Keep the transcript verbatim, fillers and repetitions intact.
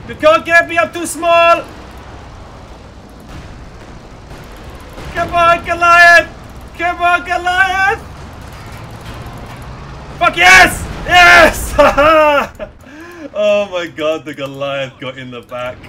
You can't get me, I'm too small! Come on, Goliath! Come on, Goliath! Fuck yes! Yes! Oh my god, the Goliath got in the back.